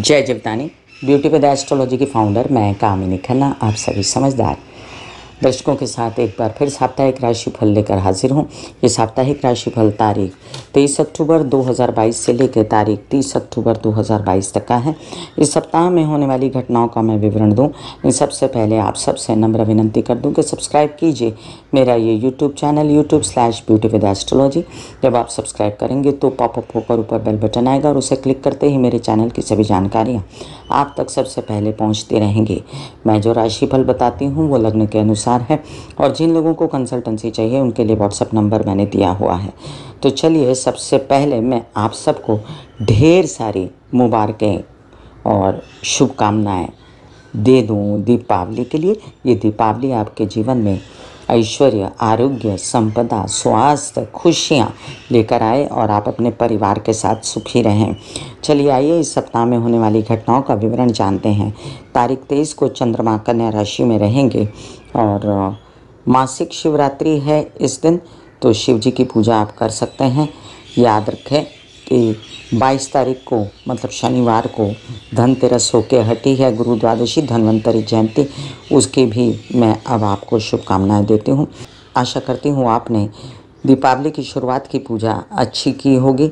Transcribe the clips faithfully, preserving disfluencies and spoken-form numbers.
जय जीवतानी। Beauty with astrology की फाउंडर मैं कामिनी खन्ना आप सभी समझदार दर्शकों के साथ एक बार फिर साप्ताहिक राशिफल लेकर हाजिर हूँ। ये साप्ताहिक राशिफल तारीख तेईस अक्टूबर दो हज़ार बाईस से लेकर तारीख तीस अक्टूबर दो हज़ार बाईस तक का है। इस सप्ताह में होने वाली घटनाओं का मैं विवरण दूं, इन सबसे पहले आप सबसे नम्र विनंती कर दूं कि सब्सक्राइब कीजिए मेरा ये YouTube channel YouTube slash beauty with astrology. जब आप सब्सक्राइब करेंगे तो पॉपअप होकर ऊपर बेल बटन आएगा और उसे क्लिक करते ही मेरे चैनल की सभी जानकारियाँ आप तक सबसे पहले पहुँचती रहेंगी। मैं जो राशिफल बताती हूँ वो लग्न के अनुसार है और जिन लोगों को कंसल्टेंसी चाहिए उनके लिए व्हाट्सएप नंबर मैंने दिया हुआ है। तो चलिए सबसे पहले मैं आप सबको ढेर सारी मुबारकें और शुभकामनाएं दे दूं दीपावली के लिए। ये दीपावली आपके जीवन में ऐश्वर्य, आरोग्य, संपदा, स्वास्थ्य, खुशियाँ लेकर आए और आप अपने परिवार के साथ सुखी रहें। चलिए आइए इस सप्ताह में होने वाली घटनाओं का विवरण जानते हैं। तारीख तेईस को चंद्रमा कन्या राशि में रहेंगे और मासिक शिवरात्रि है इस दिन, तो शिव जी की पूजा आप कर सकते हैं। याद रखें कि बाईस तारीख को मतलब शनिवार को धनतेरस होके हटी है, गुरु द्वादशी धन्वंतरी जयंती, उसकी भी मैं अब आपको शुभकामनाएं देती हूँ। आशा करती हूँ आपने दीपावली की शुरुआत की पूजा अच्छी की होगी।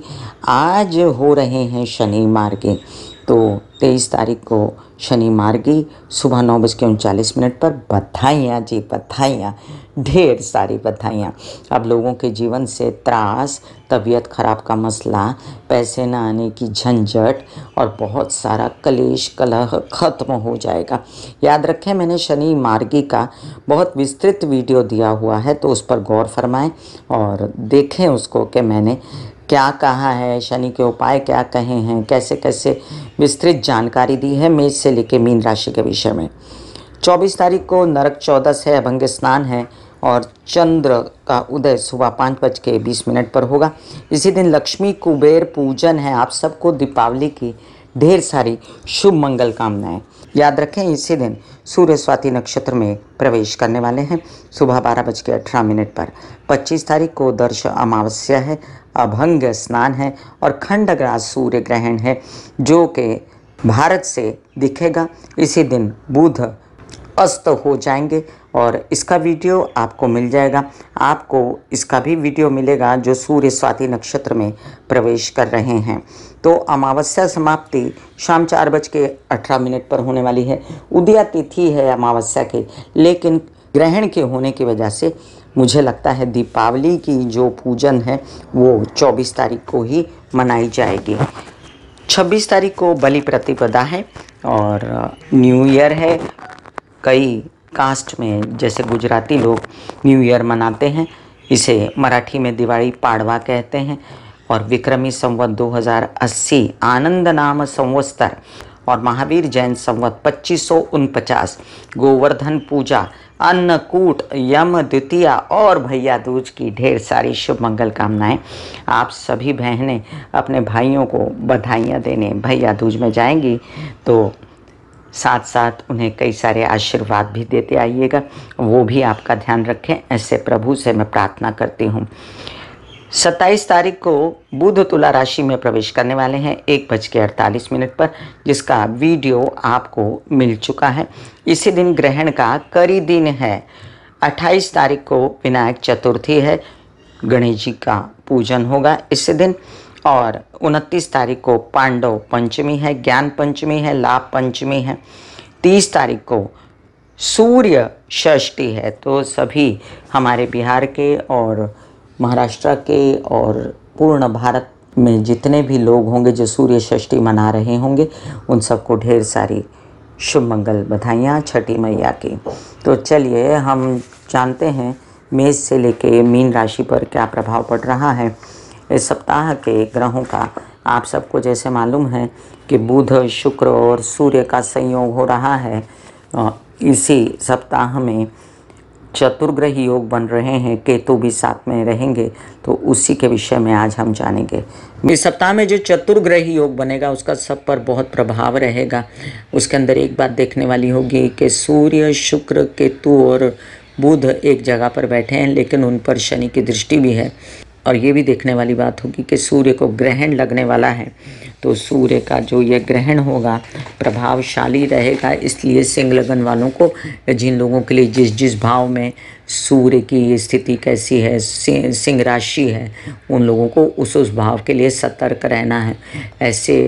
आज हो रहे हैं शनि मार्गी, तो तेईस तारीख को शनि मार्गी सुबह नौ बज के उनचालीस मिनट पर। बधाइयाँ जी बधाइयाँ, ढेर सारी बधाइयाँ। अब लोगों के जीवन से त्रास, तबीयत खराब का मसला, पैसे ना आने की झंझट और बहुत सारा कलेश कलह खत्म हो जाएगा। याद रखें मैंने शनि मार्गी का बहुत विस्तृत वीडियो दिया हुआ है, तो उस पर गौर फरमाएं और देखें उसको कि मैंने क्या कहा है, शनि के उपाय क्या कहे हैं, कैसे कैसे विस्तृत जानकारी दी है मेष से लेकर मीन राशि के विषय में। चौबीस तारीख को नरक चौदस है, अभंग स्नान है और चंद्र का उदय सुबह पाँच बज के बीस मिनट पर होगा। इसी दिन लक्ष्मी कुबेर पूजन है। आप सबको दीपावली की ढेर सारी शुभ मंगल कामनाएं। याद रखें इसी दिन सूर्य स्वाति नक्षत्र में प्रवेश करने वाले हैं सुबह बारह बज के अठारह मिनट पर। पच्चीस तारीख को दर्श अमावस्या है, अभंग स्नान है और खंडग्रास सूर्य ग्रहण है जो कि भारत से दिखेगा। इसी दिन बुध अस्त हो जाएंगे और इसका वीडियो आपको मिल जाएगा। आपको इसका भी वीडियो मिलेगा जो सूर्य स्वाति नक्षत्र में प्रवेश कर रहे हैं। तो अमावस्या समाप्ति शाम चार बज के अठारह मिनट पर होने वाली है। उदया तिथि है अमावस्या के, लेकिन ग्रहण के होने की वजह से मुझे लगता है दीपावली की जो पूजन है वो चौबीस तारीख को ही मनाई जाएगी। छब्बीस तारीख को बलि प्रतिपदा है और न्यू ईयर है। कई कास्ट में जैसे गुजराती लोग न्यू ईयर मनाते हैं, इसे मराठी में दिवाली पाड़वा कहते हैं और विक्रमी संवत दो हज़ार अस्सी आनंद नाम संवत्सर और महावीर जैन संवत पच्चीस सौ उनपचास गोवर्धन पूजा, अन्नकूट, यम द्वितीया और भैया दूज की ढेर सारी शुभ मंगल कामनाएं। आप सभी बहनें अपने भाइयों को बधाइयाँ देने भैया दूज में जाएंगी तो साथ साथ उन्हें कई सारे आशीर्वाद भी देते आइएगा, वो भी आपका ध्यान रखें, ऐसे प्रभु से मैं प्रार्थना करती हूँ। सत्ताईस तारीख को बुध तुला राशि में प्रवेश करने वाले हैं एक बज के अड़तालीस मिनट पर, जिसका वीडियो आपको मिल चुका है। इसी दिन ग्रहण का करी दिन है। अट्ठाईस तारीख को विनायक चतुर्थी है, गणेश जी का पूजन होगा इसी दिन। और उनतीस तारीख को पांडव पंचमी है, ज्ञान पंचमी है, लाभ पंचमी है। तीस तारीख को सूर्य षष्ठी है। तो सभी हमारे बिहार के और महाराष्ट्र के और पूर्ण भारत में जितने भी लोग होंगे जो सूर्य षष्ठी मना रहे होंगे उन सबको ढेर सारी शुभ मंगल बधाइयाँ छठी मैया की। तो चलिए हम जानते हैं मेष से लेके मीन राशि पर क्या प्रभाव पड़ रहा है इस सप्ताह के ग्रहों का। आप सबको जैसे मालूम है कि बुध, शुक्र और सूर्य का संयोग हो रहा है। इसी सप्ताह में चतुर्ग्रही योग बन रहे हैं, केतु भी साथ में रहेंगे, तो उसी के विषय में आज हम जानेंगे। इस सप्ताह में जो चतुर्ग्रही योग बनेगा उसका सब पर बहुत प्रभाव रहेगा। उसके अंदर एक बात देखने वाली होगी कि सूर्य, शुक्र, केतु और बुध एक जगह पर बैठे हैं, लेकिन उन पर शनि की दृष्टि भी है। और ये भी देखने वाली बात होगी कि सूर्य को ग्रहण लगने वाला है, तो सूर्य का जो ये ग्रहण होगा प्रभावशाली रहेगा, इसलिए सिंह लगन वालों को, जिन लोगों के लिए जिस जिस भाव में सूर्य की स्थिति कैसी है, सिंह राशि है, उन लोगों को उस उस भाव के लिए सतर्क रहना है। ऐसे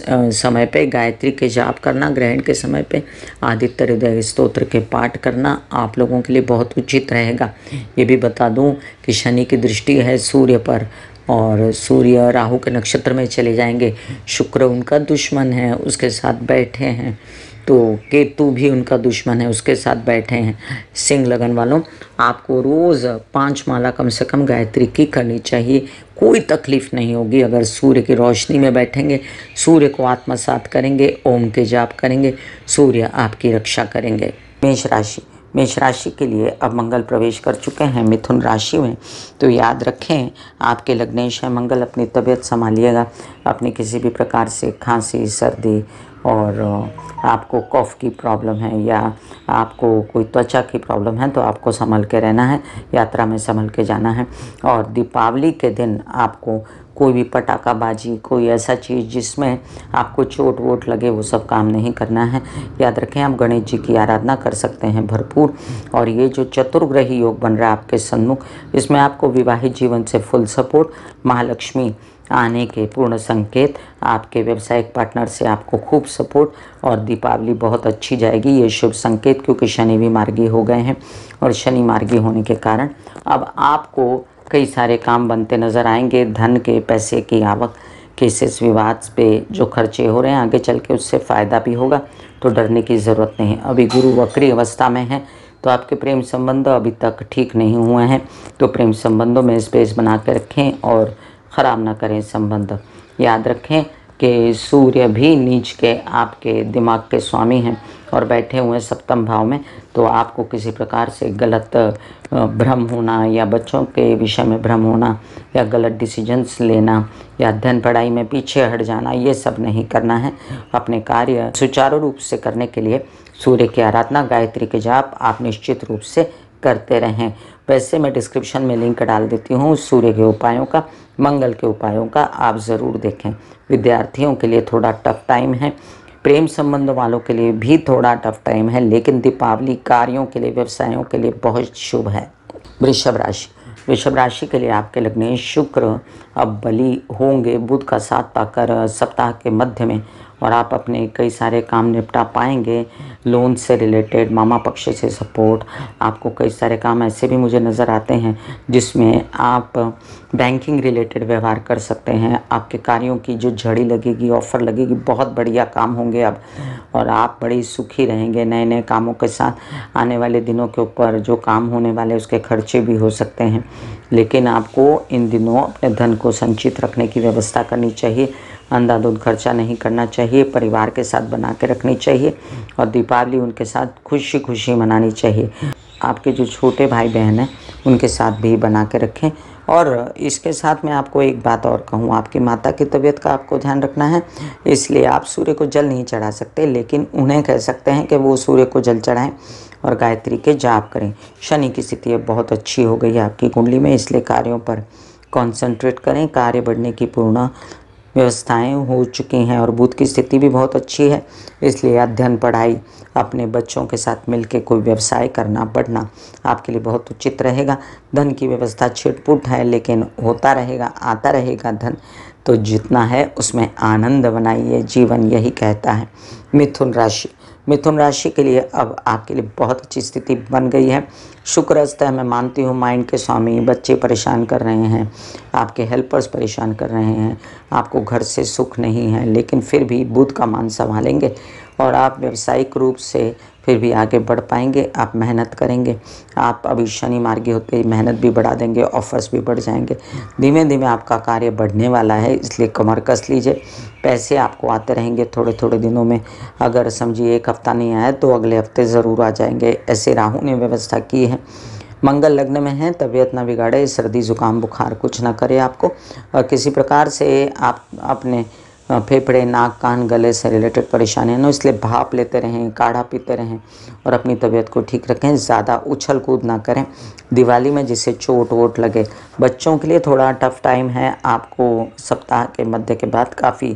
समय पे गायत्री के जाप करना, ग्रहण के समय पे आदित्य हृदय स्तोत्र के पाठ करना आप लोगों के लिए बहुत उचित रहेगा। ये भी बता दूं कि शनि की दृष्टि है सूर्य पर और सूर्य राहु के नक्षत्र में चले जाएंगे। शुक्र उनका दुश्मन है, उसके साथ बैठे हैं, तो केतु भी उनका दुश्मन है, उसके साथ बैठे हैं। सिंह लगन वालों, आपको रोज़ पांच माला कम से कम गायत्री की करनी चाहिए, कोई तकलीफ नहीं होगी अगर सूर्य की रोशनी में बैठेंगे, सूर्य को आत्मसात करेंगे, ओम के जाप करेंगे, सूर्य आपकी रक्षा करेंगे। मेष राशि, मेष राशि के लिए अब मंगल प्रवेश कर चुके हैं मिथुन राशि में, तो याद रखें आपके लग्नेश है मंगल, अपनी तबीयत संभालिएगा। अपनी किसी भी प्रकार से खांसी, सर्दी और आपको कफ की प्रॉब्लम है या आपको कोई त्वचा की प्रॉब्लम है तो आपको संभल के रहना है, यात्रा में संभल के जाना है। और दीपावली के दिन आपको कोई भी पटाखाबाजी, कोई ऐसा चीज़ जिसमें आपको चोट वोट लगे, वो सब काम नहीं करना है। याद रखें आप गणेश जी की आराधना कर सकते हैं भरपूर। और ये जो चतुर्ग्रही योग बन रहा है आपके सन्मुख, इसमें आपको विवाहित जीवन से फुल सपोर्ट, महालक्ष्मी आने के पूर्ण संकेत, आपके व्यावसायिक पार्टनर से आपको खूब सपोर्ट और दीपावली बहुत अच्छी जाएगी, ये शुभ संकेत, क्योंकि शनि भी मार्गी हो गए हैं और शनि मार्गी होने के कारण अब आपको कई सारे काम बनते नज़र आएंगे। धन के, पैसे की आवक, केसेस विवाद पे जो खर्चे हो रहे हैं आगे चल के उससे फ़ायदा भी होगा, तो डरने की ज़रूरत नहीं है। अभी गुरु वक्री अवस्था में है तो आपके प्रेम संबंध अभी तक ठीक नहीं हुए हैं, तो प्रेम संबंधों में स्पेस बना के रखें और ख़राब ना करें संबंध। याद रखें कि सूर्य भी नीच के आपके दिमाग के स्वामी हैं और बैठे हुए सप्तम भाव में, तो आपको किसी प्रकार से गलत भ्रम होना या बच्चों के विषय में भ्रम होना या गलत डिसीजंस लेना या अध्ययन पढ़ाई में पीछे हट जाना, ये सब नहीं करना है। अपने कार्य सुचारू रूप से करने के लिए सूर्य की आराधना, गायत्री के जाप आप निश्चित रूप से करते रहें। वैसे मैं डिस्क्रिप्शन में लिंक डाल देती हूँ सूर्य के उपायों का, मंगल के उपायों का, आप ज़रूर देखें। विद्यार्थियों के लिए थोड़ा टफ टाइम है, प्रेम संबंध वालों के लिए भी थोड़ा टफ टाइम है, लेकिन दीपावली कार्यों के लिए, व्यवसायों के लिए बहुत शुभ है। वृषभ राशि, वृषभ राशि के लिए आपके लग्नेश शुक्र अब बली होंगे बुध का साथ पाकर सप्ताह के मध्य में, और आप अपने कई सारे काम निपटा पाएंगे। लोन से रिलेटेड, मामा पक्ष से सपोर्ट, आपको कई सारे काम ऐसे भी मुझे नज़र आते हैं जिसमें आप बैंकिंग रिलेटेड व्यवहार कर सकते हैं। आपके कार्यों की जो झड़ी लगेगी, ऑफ़र लगेगी, बहुत बढ़िया काम होंगे अब, और आप बड़ी सुखी रहेंगे नए नए कामों के साथ। आने वाले दिनों के ऊपर जो काम होने वाले उसके खर्चे भी हो सकते हैं, लेकिन आपको इन दिनों अपने धन को संचित रखने की व्यवस्था करनी चाहिए। अंधाधुंध खर्चा नहीं करना चाहिए, परिवार के साथ बना के रखनी चाहिए और दीपावली उनके साथ खुशी खुशी मनानी चाहिए। आपके जो छोटे भाई बहन हैं उनके साथ भी बना के रखें। और इसके साथ मैं आपको एक बात और कहूँ, आपकी माता की तबीयत का आपको ध्यान रखना है, इसलिए आप सूर्य को जल नहीं चढ़ा सकते, लेकिन उन्हें कह सकते हैं कि वो सूर्य को जल चढ़ाएं और गायत्री के जाप करें। शनि की स्थिति अब बहुत अच्छी हो गई है आपकी कुंडली में, इसलिए कार्यों पर कॉन्सेंट्रेट करें, कार्य बढ़ने की पूर्ण व्यवस्थाएं हो चुकी हैं और बुध की स्थिति भी बहुत अच्छी है, इसलिए अध्ययन पढ़ाई, अपने बच्चों के साथ मिलकर कोई व्यवसाय करना, बढ़ना आपके लिए बहुत उचित रहेगा। धन की व्यवस्था छिटपुट है, लेकिन होता रहेगा, आता रहेगा धन, तो जितना है उसमें आनंद बनाइए, जीवन यही कहता है। मिथुन राशि, मिथुन राशि के लिए अब आपके लिए बहुत अच्छी स्थिति बन गई है। शुक्र अस्त है, मैं मानती हूँ माइंड के स्वामी, बच्चे परेशान कर रहे हैं, आपके हेल्पर्स परेशान कर रहे हैं, आपको घर से सुख नहीं है, लेकिन फिर भी बुध का मान संभालेंगे और आप व्यावसायिक रूप से फिर भी आगे बढ़ पाएंगे। आप मेहनत करेंगे, आप अभी शनि मार्गी होते ही मेहनत भी बढ़ा देंगे, ऑफर्स भी बढ़ जाएंगे। धीमे धीमे आपका कार्य बढ़ने वाला है, इसलिए कमर कस लीजिए। पैसे आपको आते रहेंगे थोड़े थोड़े दिनों में, अगर समझिए एक हफ्ता नहीं आया तो अगले हफ्ते ज़रूर आ जाएंगे, ऐसे राहु ने व्यवस्था की है। मंगल लग्न में है, तबीयत ना बिगाड़े, सर्दी जुकाम बुखार कुछ ना करे आपको, और किसी प्रकार से आप अपने फेफड़े, नाक, कान, गले से रिलेटेड परेशानी है ना, इसलिए भाप लेते रहें, काढ़ा पीते रहें और अपनी तबीयत को ठीक रखें। ज़्यादा उछल कूद ना करें दिवाली में जिससे चोट वोट लगे। बच्चों के लिए थोड़ा टफ टाइम है, आपको सप्ताह के मध्य के बाद काफ़ी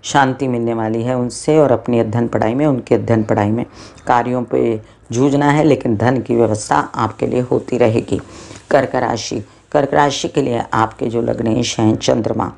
शांति मिलने वाली है उनसे, और अपनी अध्ययन पढ़ाई में, उनके अध्ययन पढ़ाई में कार्यों पे जूझना है, लेकिन धन की व्यवस्था आपके लिए होती रहेगी। कर्क राशि, कर्क राशि के लिए आपके जो लग्नेश हैं चंद्रमा,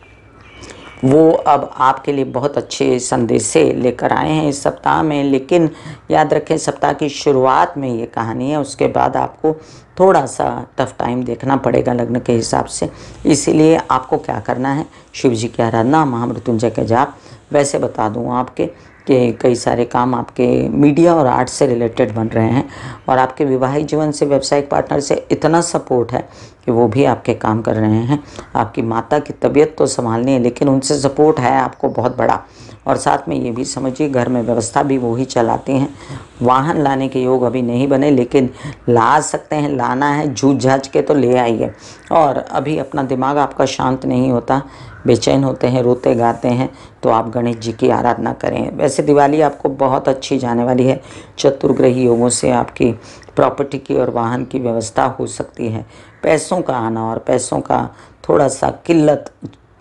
वो अब आपके लिए बहुत अच्छे संदेश लेकर आए हैं इस सप्ताह में। लेकिन याद रखें, सप्ताह की शुरुआत में ये कहानी है, उसके बाद आपको थोड़ा सा टफ टाइम देखना पड़ेगा लग्न के हिसाब से। इसीलिए आपको क्या करना है, शिव जी की आराधना, महामृत्युंजय के जाप। वैसे बता दूँ आपके कि कई सारे काम आपके मीडिया और आर्ट से रिलेटेड बन रहे हैं, और आपके विवाहित जीवन से, व्यावसायिक पार्टनर से इतना सपोर्ट है कि वो भी आपके काम कर रहे हैं। आपकी माता की तबीयत तो संभालनी है, लेकिन उनसे सपोर्ट है आपको बहुत बड़ा। और साथ में ये भी समझिए, घर में व्यवस्था भी वो ही चलाती हैं। वाहन लाने के योग अभी नहीं बने, लेकिन ला सकते हैं, लाना है, जूझ झाझ के तो ले आइए। और अभी अपना दिमाग आपका शांत नहीं होता, बेचैन होते हैं, रोते गाते हैं, तो आप गणेश जी की आराधना करें। वैसे दिवाली आपको बहुत अच्छी जाने वाली है। चतुर्ग्रही योगों से आपकी प्रॉपर्टी की और वाहन की व्यवस्था हो सकती है। पैसों का आना और पैसों का थोड़ा सा किल्लत,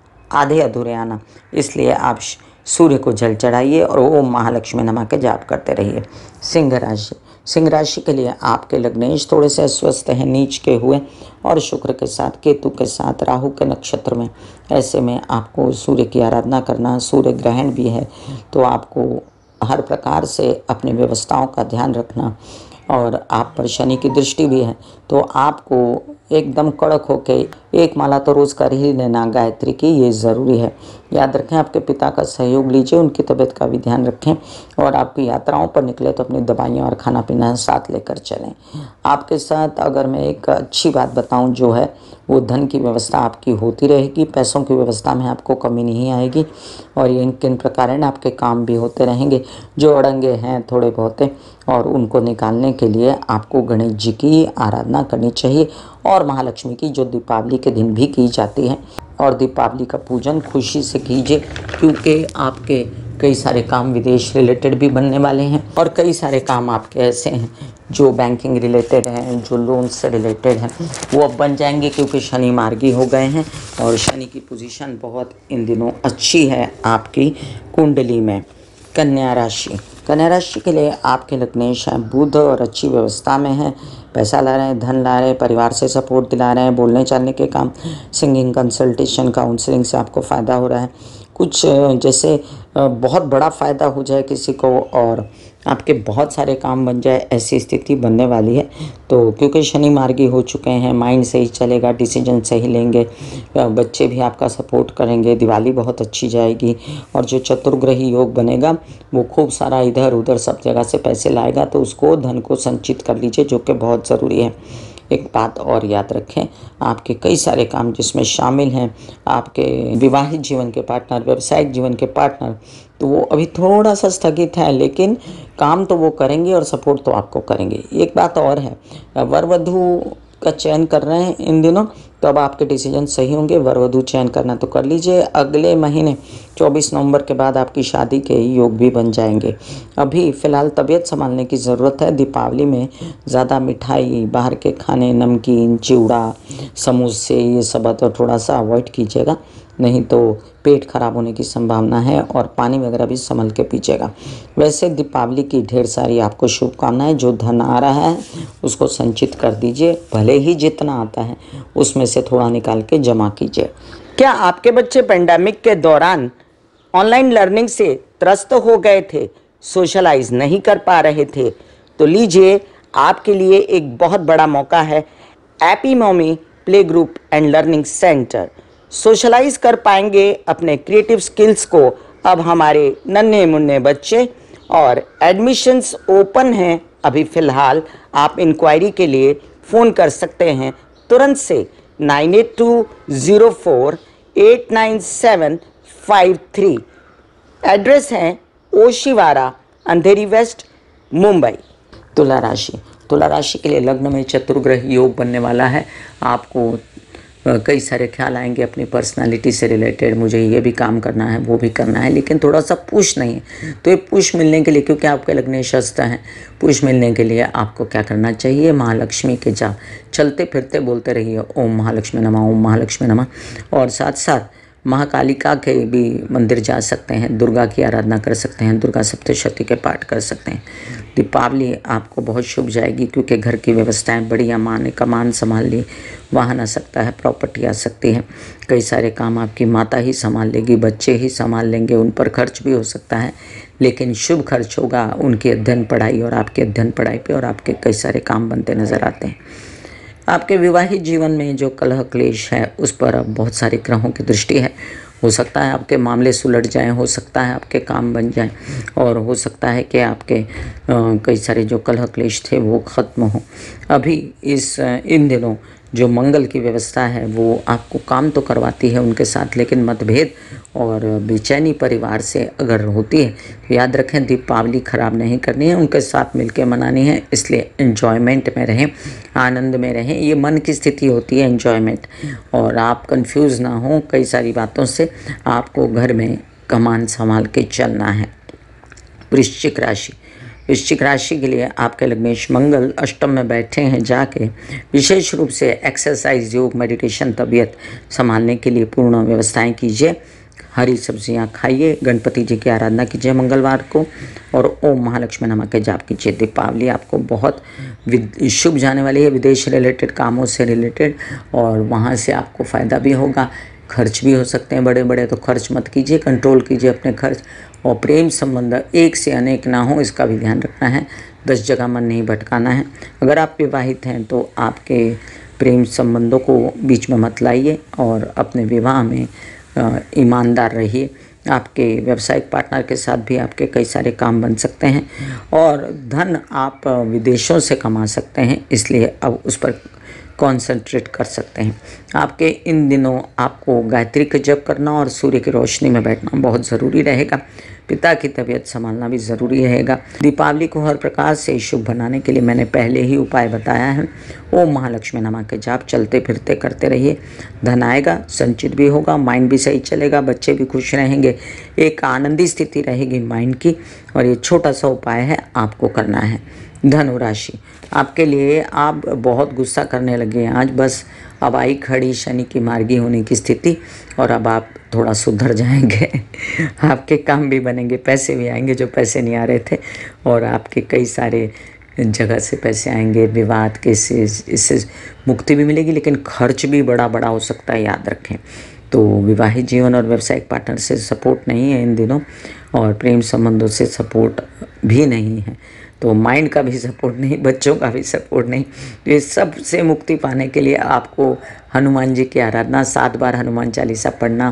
आधे अधूरे आना, इसलिए आप सूर्य को जल चढ़ाइए और ओम महालक्ष्मी नमः के जाप करते रहिए। सिंह राशि, सिंह राशि के लिए आपके लग्नेश थोड़े से अस्वस्थ हैं, नीच के हुए, और शुक्र के साथ, केतु के साथ, राहु के नक्षत्र में। ऐसे में आपको सूर्य की आराधना करना, सूर्य ग्रहण भी है, तो आपको हर प्रकार से अपनी व्यवस्थाओं का ध्यान रखना। और आप पर शनि की दृष्टि भी है, तो आपको एकदम कड़क होके एक माला तो रोज़ कर ही लेना गायत्री की, ये ज़रूरी है। याद रखें, आपके पिता का सहयोग लीजिए, उनकी तबीयत का भी ध्यान रखें। और आपकी यात्राओं पर निकले तो अपनी दवाइयाँ और खाना पीना साथ लेकर चलें। आपके साथ अगर मैं एक अच्छी बात बताऊं, जो है वो धन की व्यवस्था आपकी होती रहेगी, पैसों की व्यवस्था में आपको कमी नहीं आएगी। और ये किन प्रकार आपके काम भी होते रहेंगे जो अड़ंगे हैं थोड़े बहुते, और उनको निकालने के लिए आपको गणेश जी की आराधना करनी चाहिए, और महालक्ष्मी की, जो दीपावली के दिन भी की जाती है। और दीपावली का पूजन खुशी से कीजिए, क्योंकि आपके कई सारे काम विदेश रिलेटेड भी बनने वाले हैं, और कई सारे काम आपके ऐसे हैं जो बैंकिंग रिलेटेड हैं, जो लोन से रिलेटेड हैं, वो अब बन जाएंगे, क्योंकि शनि मार्गी हो गए हैं। और शनि की पोजीशन बहुत इन दिनों अच्छी है आपकी कुंडली में। कन्या राशि, कन्या राशि के लिए आपके लग्नेश हैं बुध, और अच्छी व्यवस्था में हैं, पैसा ला रहे हैं, धन ला रहे हैं, परिवार से सपोर्ट दिला रहे हैं, बोलने चालने के काम, सिंगिंग, कंसल्टेशन, काउंसलिंग से आपको फ़ायदा हो रहा है। कुछ जैसे बहुत बड़ा फ़ायदा हो जाए किसी को, और आपके बहुत सारे काम बन जाए, ऐसी स्थिति बनने वाली है। तो क्योंकि शनि मार्गी हो चुके हैं, माइंड सही चलेगा, डिसीजन सही लेंगे, बच्चे भी आपका सपोर्ट करेंगे, दिवाली बहुत अच्छी जाएगी। और जो चतुर्ग्रही योग बनेगा, वो खूब सारा इधर उधर सब जगह से पैसे लाएगा, तो उसको, धन को संचित कर लीजिए, जो कि बहुत ज़रूरी है। एक बात और याद रखें, आपके कई सारे काम जिसमें शामिल हैं आपके विवाहित जीवन के पार्टनर, व्यावसायिक जीवन के पार्टनर, तो वो अभी थोड़ा सा स्थगित है, लेकिन काम तो वो करेंगे और सपोर्ट तो आपको करेंगे। एक बात और है, वर वधू का चयन कर रहे हैं इन दिनों, तो अब आपके डिसीजन सही होंगे। वर वधू चयन करना तो कर लीजिए, अगले महीने चौबीस नवंबर के बाद आपकी शादी के योग भी बन जाएंगे। अभी फ़िलहाल तबीयत संभालने की ज़रूरत है। दीपावली में ज़्यादा मिठाई, बाहर के खाने, नमकीन, चिवड़ा, समोसे, ये सब तो थोड़ा सा अवॉइड कीजिएगा, नहीं तो पेट खराब होने की संभावना है। और पानी वगैरह भी संभल के पीजिएगा। वैसे दीपावली की ढेर सारी आपको शुभकामनाएं। जो धन आ रहा है उसको संचित कर दीजिए, भले ही जितना आता है उसमें से थोड़ा निकाल के जमा कीजिए। क्या आपके बच्चे पेंडेमिक के दौरान ऑनलाइन लर्निंग से त्रस्त हो गए थे, सोशलाइज नहीं कर पा रहे थे? तो लीजिए, आपके लिए एक बहुत बड़ा मौका है। Happy mommy play group and learning centre. Socialise कर पाएंगे अपने क्रिएटिव स्किल्स को अब हमारे नन्हे मुन्ने बच्चे, और एडमिशन्स ओपन हैं अभी फ़िलहाल। आप इंक्वायरी के लिए फ़ोन कर सकते हैं तुरंत से nine eight two zero four eight nine seven five three. Address है ओशिवारा, अंधेरी वेस्ट, मुंबई। तुला राशि, तुला राशि के लिए लग्न में चतुर्ग्रह योग बनने वाला है। आपको कई सारे ख्याल आएंगे अपनी पर्सनालिटी से रिलेटेड, मुझे ये भी काम करना है, वो भी करना है, लेकिन थोड़ा सा पुश नहीं है। तो ये पुश मिलने के लिए, क्योंकि आपके लग्न शस्त्र हैं, पुश मिलने के लिए आपको क्या करना चाहिए? महालक्ष्मी के जाप चलते फिरते बोलते रहिए, ओम महालक्ष्मी नमः, ओम महालक्ष्मी नमः। और साथ साथ महाकालिका के भी मंदिर जा सकते हैं, दुर्गा की आराधना कर सकते हैं, दुर्गा सप्तशती के पाठ कर सकते हैं। दीपावली आपको बहुत शुभ जाएगी क्योंकि घर की व्यवस्थाएं बढ़िया, माँ ने कमान संभाल ली, वाहन आ सकता है, प्रॉपर्टी आ सकती है, कई सारे काम आपकी माता ही संभाल लेगी, बच्चे ही संभाल लेंगे, उन पर खर्च भी हो सकता है, लेकिन शुभ खर्च होगा उनकी अध्ययन पढ़ाई और आपके अध्ययन पढ़ाई पे, और आपके कई सारे काम बनते नज़र आते हैं। आपके विवाहित जीवन में जो कलह क्लेश है उस पर अब बहुत सारे ग्रहों की दृष्टि है। हो सकता है आपके मामले सुलझ जाएं, हो सकता है आपके काम बन जाएं, और हो सकता है कि आपके कई सारे जो कलह क्लेश थे वो ख़त्म हो। अभी इस इन दिनों जो मंगल की व्यवस्था है वो आपको काम तो करवाती है उनके साथ, लेकिन मतभेद और बेचैनी परिवार से अगर होती है तो याद रखें दीपावली ख़राब नहीं करनी है, उनके साथ मिलकर मनानी है। इसलिए एन्जॉयमेंट में रहें, आनंद में रहें, ये मन की स्थिति होती है एन्जॉयमेंट, और आप कंफ्यूज ना हो कई सारी बातों से। आपको घर में कमान संभाल के चलना है। वृश्चिक राशि, वृश्चिक राशि के लिए आपके लग्नेश मंगल अष्टम में बैठे हैं, जाके विशेष रूप से एक्सरसाइज, योग, मेडिटेशन, तबीयत संभालने के लिए पूर्ण व्यवस्थाएं कीजिए। हरी सब्जियां खाइए, गणपति जी की आराधना कीजिए मंगलवार को, और ओम महालक्ष्मी नमः के जाप कीजिए। दीपावली आपको बहुत शुभ जाने वाली है, विदेश रिलेटेड कामों से रिलेटेड, और वहाँ से आपको फ़ायदा भी होगा, खर्च भी हो सकते हैं बड़े बड़े, तो खर्च मत कीजिए, कंट्रोल कीजिए अपने खर्च। और प्रेम संबंध एक से अनेक ना हो, इसका भी ध्यान रखना है, दस जगह मन नहीं भटकाना है। अगर आप विवाहित हैं तो आपके प्रेम संबंधों को बीच में मत लाइए, और अपने विवाह में ईमानदार रहिए। आपके व्यावसायिक पार्टनर के साथ भी आपके कई सारे काम बन सकते हैं, और धन आप विदेशों से कमा सकते हैं, इसलिए अब उस पर कॉन्सेंट्रेट कर सकते हैं। आपके इन दिनों आपको गायत्री का जप करना और सूर्य की रोशनी में बैठना बहुत ज़रूरी रहेगा। पिता की तबीयत संभालना भी ज़रूरी रहेगा। दीपावली को हर प्रकार से शुभ बनाने के लिए मैंने पहले ही उपाय बताया है। ओम महालक्ष्मी नमः के जाप चलते फिरते करते रहिए, धन आएगा, संचित भी होगा, माइंड भी सही चलेगा, बच्चे भी खुश रहेंगे, एक आनंदी स्थिति रहेगी माइंड की। और ये छोटा सा उपाय है, आपको करना है। धनु राशि, आपके लिए आप बहुत गुस्सा करने लगे हैं आज, बस अब आई खड़ी शनि की मार्गी होने की स्थिति, और अब आप थोड़ा सुधर जाएंगे। आपके काम भी बनेंगे, पैसे भी आएंगे जो पैसे नहीं आ रहे थे, और आपके कई सारे जगह से पैसे आएंगे, विवाद के से इससे मुक्ति भी मिलेगी, लेकिन खर्च भी बड़ा बड़ा हो सकता है, याद रखें। तो विवाहित जीवन और व्यावसायिक पार्टनर से सपोर्ट नहीं है इन दिनों, और प्रेम संबंधों से सपोर्ट भी नहीं है, तो माइंड का भी सपोर्ट नहीं, बच्चों का भी सपोर्ट नहीं। तो ये सब से मुक्ति पाने के लिए आपको हनुमान जी की आराधना, सात बार हनुमान चालीसा पढ़ना,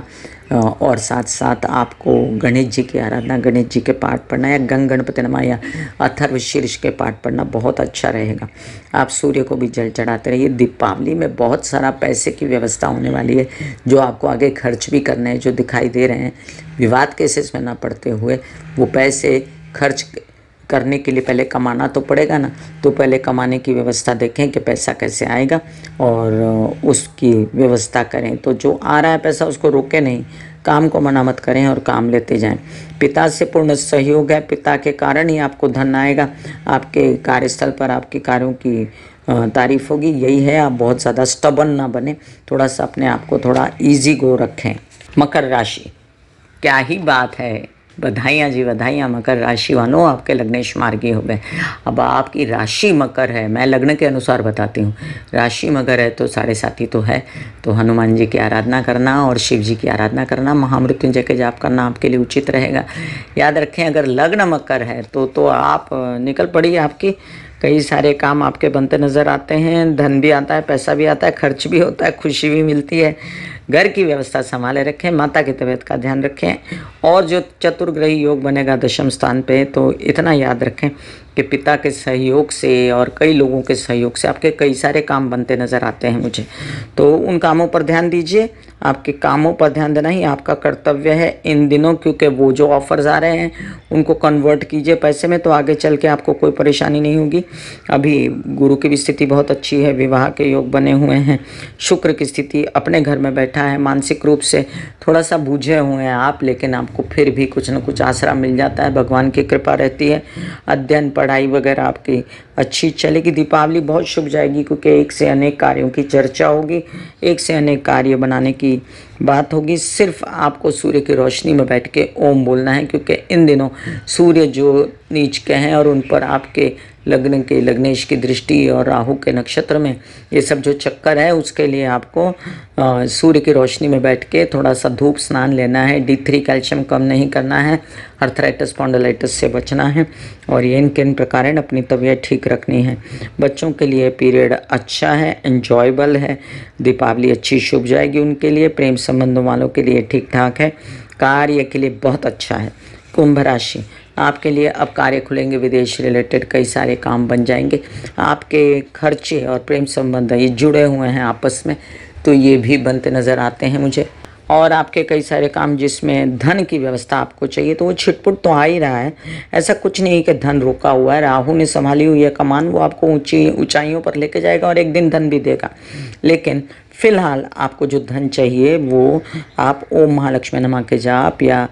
और साथ साथ आपको गणेश जी की आराधना, गणेश जी के पाठ पढ़ना, या गंग गणपति नमः या अथर्व शीर्ष के पाठ पढ़ना बहुत अच्छा रहेगा। आप सूर्य को भी जल चढ़ाते रहिए। दीपावली में बहुत सारा पैसे की व्यवस्था होने वाली है, जो आपको आगे खर्च भी करने हैं, जो दिखाई दे रहे हैं विवाद केसेस में ना पड़ते हुए, वो पैसे खर्च करने के लिए पहले कमाना तो पड़ेगा ना, तो पहले कमाने की व्यवस्था देखें कि पैसा कैसे आएगा, और उसकी व्यवस्था करें। तो जो आ रहा है पैसा उसको रोके नहीं, काम को मना मत करें और काम लेते जाएं। पिता से पूर्ण सहयोग है, पिता के कारण ही आपको धन आएगा, आपके कार्यस्थल पर आपके कार्यों की तारीफ होगी। यही है, आप बहुत ज़्यादा स्टबन ना बने, थोड़ा सा अपने आप को थोड़ा ईजी गो रखें। मकर राशि, क्या ही बात है, बधाइयाँ जी बधाइयाँ मकर राशि वालों, आपके लग्नेश मार्गी हो गए। अब आपकी राशि मकर है, मैं लग्न के अनुसार बताती हूँ, राशि मकर है तो साढ़े साथी तो है, तो हनुमान जी की आराधना करना और शिव जी की आराधना करना, महामृत्युंजय के जाप करना आपके लिए उचित रहेगा। याद रखें, अगर लग्न मकर है तो तो आप निकल पड़िए, आपकी कई सारे काम आपके बनते नज़र आते हैं, धन भी आता है, पैसा भी आता है, खर्च भी होता है, खुशी भी मिलती है। घर की व्यवस्था संभाले रखें, माता की तबीयत का ध्यान रखें, और जो चतुर्ग्रही योग बनेगा दशम स्थान पे, तो इतना याद रखें कि पिता के सहयोग से और कई लोगों के सहयोग से आपके कई सारे काम बनते नज़र आते हैं मुझे, तो उन कामों पर ध्यान दीजिए। आपके कामों पर ध्यान देना ही आपका कर्तव्य है इन दिनों, क्योंकि वो जो ऑफर्स आ रहे हैं उनको कन्वर्ट कीजिए पैसे में, तो आगे चल के आपको कोई परेशानी नहीं होगी। अभी गुरु की भी स्थिति बहुत अच्छी है, विवाह के योग बने हुए हैं, शुक्र की स्थिति अपने घर में बैठा है, मानसिक रूप से थोड़ा सा बूझे हुए हैं आप, लेकिन आपको फिर भी कुछ न कुछ आसरा मिल जाता है, भगवान की कृपा रहती है। अध्ययन पढ़ाई वगैरह आपकी अच्छी चलेगी। दीपावली बहुत शुभ जाएगी क्योंकि एक से अनेक कार्यों की चर्चा होगी, एक से अनेक कार्य बनाने की बात होगी। सिर्फ आपको सूर्य की रोशनी में बैठ के ओम बोलना है, क्योंकि इन दिनों सूर्य जो नीच के हैं और उन पर आपके लग्न के लग्नेश की दृष्टि और राहु के नक्षत्र में ये सब जो चक्कर है, उसके लिए आपको आ, सूर्य की रोशनी में बैठ के थोड़ा सा धूप स्नान लेना है। डी थ्री कैल्शियम कम नहीं करना है, अर्थराइटिस स्पॉन्डिलाइटिस से बचना है, और ये इन किन प्रकार अपनी तबीयत ठीक रखनी है। बच्चों के लिए पीरियड अच्छा है, एंजॉयबल है, दीपावली अच्छी शुभ जाएगी उनके लिए। प्रेम संबंधों वालों के लिए ठीक ठाक है, कार्य के लिए बहुत अच्छा है। कुंभ राशि, आपके लिए अब कार्य खुलेंगे, विदेश रिलेटेड कई सारे काम बन जाएंगे। आपके खर्चे और प्रेम संबंध ये जुड़े हुए हैं आपस में, तो ये भी बनते नज़र आते हैं मुझे। और आपके कई सारे काम जिसमें धन की व्यवस्था आपको चाहिए, तो वो छिटपुट तो आ ही रहा है। ऐसा कुछ नहीं कि धन रुका हुआ है, राहु ने संभाली हुई है कमान, वो आपको ऊंची ऊंचाइयों पर लेके जाएगा और एक दिन धन भी देगा। लेकिन फिलहाल आपको जो धन चाहिए वो आप ओम महालक्ष्मी नमः के जाप या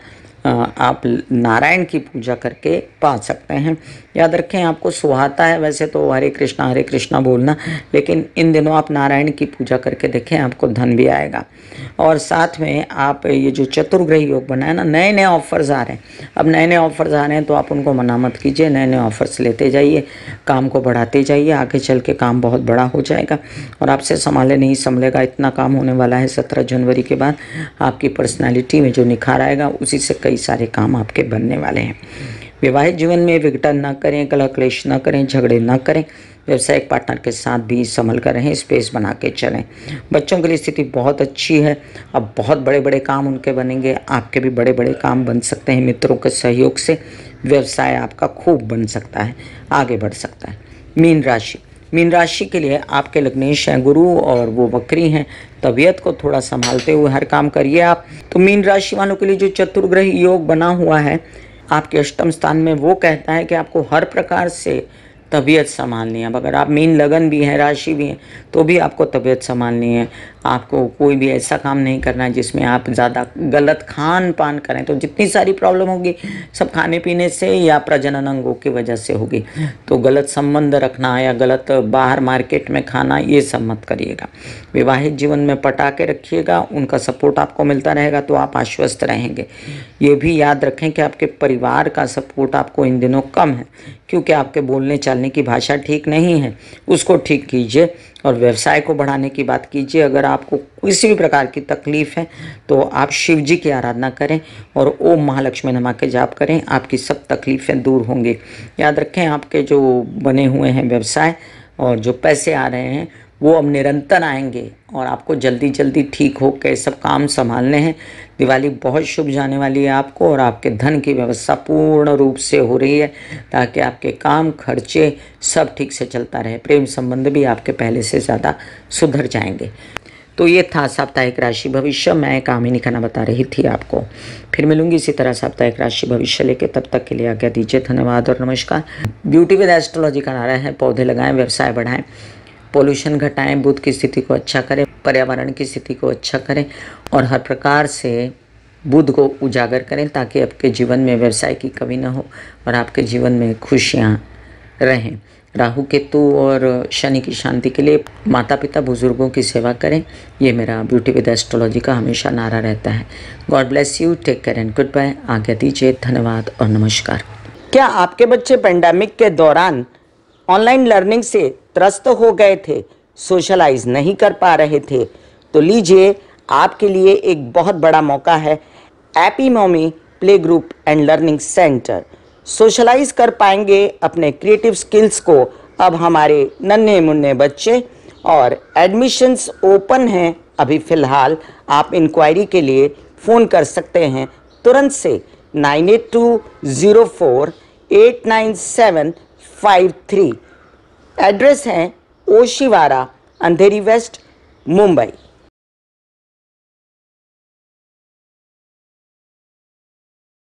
आप नारायण की पूजा करके पा सकते हैं। याद रखें, आपको सुहाता है वैसे तो हरे कृष्णा हरे कृष्णा बोलना, लेकिन इन दिनों आप नारायण की पूजा करके देखें, आपको धन भी आएगा। और साथ में आप ये जो चतुर्ग्रह योग बना है ना, नए नए ऑफर्स आ रहे हैं। अब नए नए ऑफर्स आ रहे हैं तो आप उनको मना मत कीजिए, नए नए ऑफर्स लेते जाइए, काम को बढ़ाते जाइए, आगे चल के काम बहुत बड़ा हो जाएगा और आपसे संभाले नहीं संभलेगा, इतना काम होने वाला है। सत्रह जनवरी के बाद आपकी पर्सनैलिटी में जो निखार आएगा, उसी से कई सारे काम आपके बनने वाले हैं। विवाहित जीवन में विघटन न करें, कलह क्लेश न करें, झगड़े न करें। व्यावसायिक पार्टनर के साथ भी संभल कर रहें, स्पेस बना के चलें। बच्चों के लिए स्थिति बहुत अच्छी है, अब बहुत बड़े बड़े काम उनके बनेंगे, आपके भी बड़े बड़े काम बन सकते हैं। मित्रों के सहयोग से व्यवसाय आपका खूब बन सकता है, आगे बढ़ सकता है। मीन राशि, मीन राशि के लिए आपके लग्नेश हैं गुरु और वो वक्री हैं, तबीयत को थोड़ा संभालते हुए हर काम करिए आप। तो मीन राशि वालों के लिए जो चतुर्ग्रह योग बना हुआ है आपके अष्टम स्थान में, वो कहता है कि आपको हर प्रकार से तबीयत संभालनी है। अब अगर आप मीन लगन भी हैं, राशि भी हैं, तो भी आपको तबीयत संभालनी है। आपको कोई भी ऐसा काम नहीं करना है जिसमें आप ज़्यादा गलत खान पान करें, तो जितनी सारी प्रॉब्लम होगी सब खाने पीने से या प्रजनन अंगों की वजह से होगी। तो गलत संबंध रखना या गलत बाहर मार्केट में खाना, ये सब मत करिएगा। विवाहित जीवन में पटाके रखिएगा, उनका सपोर्ट आपको मिलता रहेगा तो आप आश्वस्त रहेंगे। ये भी याद रखें कि आपके परिवार का सपोर्ट आपको इन दिनों कम है, क्योंकि आपके बोलने चालने की भाषा ठीक नहीं है, उसको ठीक कीजिए और व्यवसाय को बढ़ाने की बात कीजिए। अगर आपको किसी भी प्रकार की तकलीफ़ है तो आप शिव जी की आराधना करें और ओम महालक्ष्मी नमः के जाप करें, आपकी सब तकलीफ़ें दूर होंगी। याद रखें, आपके जो बने हुए हैं व्यवसाय और जो पैसे आ रहे हैं वो अब निरंतर आएंगे और आपको जल्दी जल्दी ठीक हो के सब काम संभालने हैं। दिवाली बहुत शुभ जाने वाली है आपको और आपके धन की व्यवस्था पूर्ण रूप से हो रही है, ताकि आपके काम खर्चे सब ठीक से चलता रहे। प्रेम संबंध भी आपके पहले से ज़्यादा सुधर जाएंगे। तो ये था साप्ताहिक राशि भविष्य, मैं कामिनी खन्ना बता रही थी आपको। फिर मिलूंगी इसी तरह साप्ताहिक राशि भविष्य लेके, तब तक के लिए आज्ञा दीजिए। धन्यवाद और नमस्कार। ब्यूटी विद एस्ट्रोलॉजी का नारा है, पौधे लगाएं, व्यवसाय बढ़ाएं, पोल्यूशन घटाएं, बुध की स्थिति को अच्छा करें, पर्यावरण की स्थिति को अच्छा करें और हर प्रकार से बुध को उजागर करें, ताकि आपके जीवन में व्यवसाय की कमी न हो और आपके जीवन में खुशियाँ रहें। राहु केतु और शनि की शांति के लिए माता पिता बुजुर्गों की सेवा करें, ये मेरा ब्यूटी विद एस्ट्रोलॉजी का हमेशा नारा रहता है। God bless you, take care and goodbye. आज्ञा दीजिए, धन्यवाद और नमस्कार। क्या आपके बच्चे पेंडेमिक के दौरान ऑनलाइन लर्निंग से त्रस्त हो गए थे, सोशलाइज नहीं कर पा रहे थे? तो लीजिए, आपके लिए एक बहुत बड़ा मौका है। Happy mommy play group and learning centre. Socialise कर पाएंगे अपने क्रिएटिव स्किल्स को अब हमारे नन्हे मुन्ने बच्चे, और एडमिशन्स ओपन हैं अभी फ़िलहाल। आप इंक्वायरी के लिए फ़ोन कर सकते हैं तुरंत से nine eight two zero four eight nine seven five three. Address है ओशिवारा, अंधेरी वेस्ट, मुंबई।